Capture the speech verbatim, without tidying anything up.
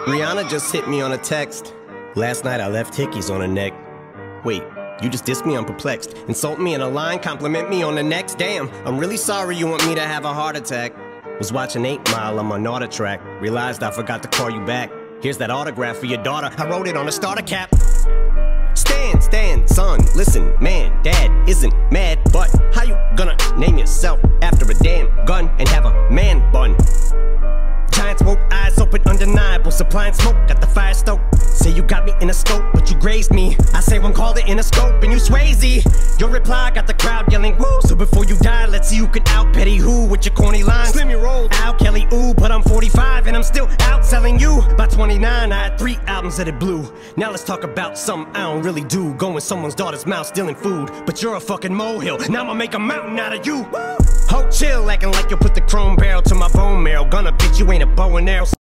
Rihanna just hit me on a text. Last night I left hickeys on her neck. Wait, you just dissed me, I'm perplexed. Insult me in a line, compliment me on the next. Damn, I'm really sorry you want me to have a heart attack. Was watching eight mile on my Naughta track. Realized I forgot to call you back. Here's that autograph for your daughter. I wrote it on a starter cap. Stand, stand, son, listen, man, dad isn't mad, but how you gonna name yourself after a damn gun and have a man bun? Giant smoke, eyes open, undeniable, supplying smoke, got the fire stoked. Say you got me in a scope, but you grazed me. I say one called it in a scope, and you Swayze. Your reply got the crowd yelling woo. So before you die, let's see who can out petty who with your corny lines. Slim your roll, Al Kelly, ooh, but I'm forty-five and I'm still out selling you. By twenty-nine, I had three albums that it blew. Now let's talk about something I don't really do. Go in someone's daughter's mouth, stealing food, but you're a fucking molehill. Now I'ma make a mountain out of you. Woo! Ho, chill, acting like you'll put the chrome barrel to my bone marrow. Gonna bitch, you ain't a bow and arrow.